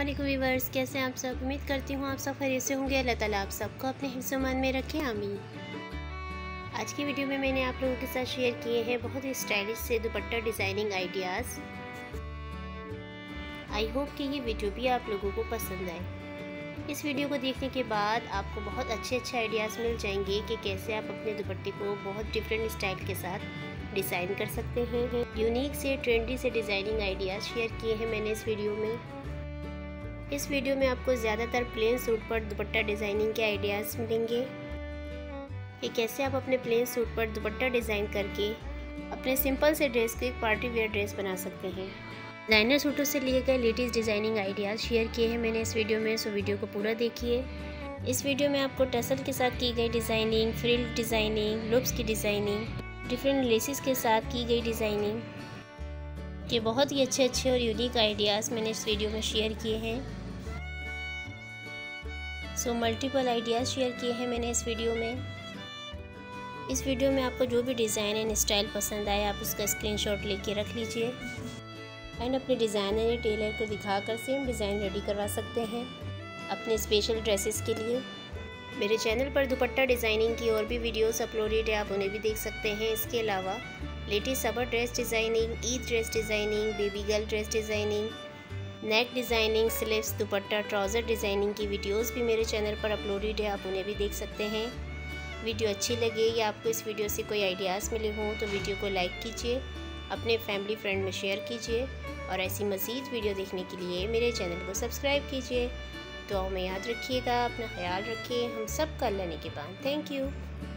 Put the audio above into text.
वालेकुम व्यूवर्स, कैसे हैं आप सब। उम्मीद करती हूँ आप सब खैरियत से होंगे। अल्लाह ताला आप सबको अपने हिफ्ज़-ओ-मान में रखे, आमीन। आज की वीडियो में मैंने आप लोगों के साथ शेयर किए हैं बहुत ही स्टाइलिश से dupatta designing ideas. I hope कि ये वीडियो भी आप लोगों को पसंद आए। इस वीडियो को देखने के बाद आपको बहुत अच्छे आइडियाज़ मिल जाएंगे कि कैसे आप अपने दुपट्टे को बहुत डिफरेंट स्टाइल के साथ डिज़ाइन कर सकते हैं। यूनिक से ट्रेंडी से डिज़ाइनिंग आइडियाज़ शेयर किए हैं मैंने इस वीडियो में। इस वीडियो में आपको ज़्यादातर प्लेन सूट पर दुपट्टा डिज़ाइनिंग के आइडियाज़ मिलेंगे कि कैसे आप अपने प्लेन सूट पर दुपट्टा डिज़ाइन करके अपने सिंपल से ड्रेस को एक पार्टी वेयर ड्रेस बना सकते हैं। डिज़ाइनर सूटों से लिए गए लेटेस्ट डिज़ाइनिंग आइडियाज़ शेयर किए हैं मैंने इस वीडियो में, सो वीडियो को पूरा देखिए। इस वीडियो में आपको टसल के साथ की गई डिज़ाइनिंग, फ्रिल डिज़ाइनिंग, लूप्स की डिज़ाइनिंग, डिफरेंट लेसेस के साथ की गई डिज़ाइनिंग के बहुत ही अच्छे और यूनिक आइडियाज़ मैंने इस वीडियो में शेयर किए हैं। सो मल्टीपल आइडियाज़ शेयर किए हैं मैंने इस वीडियो में। इस वीडियो में आपको जो भी डिज़ाइन एंड स्टाइल पसंद आए आप उसका स्क्रीनशॉट लेके रख लीजिए एंड अपने डिज़ाइनर या टेलर को दिखाकर सेम डिज़ाइन रेडी करवा सकते हैं अपने स्पेशल ड्रेसेस के लिए। मेरे चैनल पर दुपट्टा डिज़ाइनिंग की और भी वीडियोस अपलोडेड है, आप उन्हें भी देख सकते हैं। इसके अलावा latest summer dress designing, Eid dress designing, baby girl dress designing, neck designing, sleeves, dupatta, trouser designing की वीडियोस भी मेरे चैनल पर अपलोडेड है, आप उन्हें भी देख सकते हैं। वीडियो अच्छी लगे या आपको इस वीडियो से कोई आइडियाज़ मिले हों तो वीडियो को लाइक कीजिए, अपने फैमिली फ्रेंड में शेयर कीजिए और ऐसी मज़ीद वीडियो देखने के लिए मेरे चैनल को सब्सक्राइब कीजिए। दुआओं में याद रखिएगा, अपना ख्याल रखिए। हम सब का अल्लाह ने के बाद। Thank you.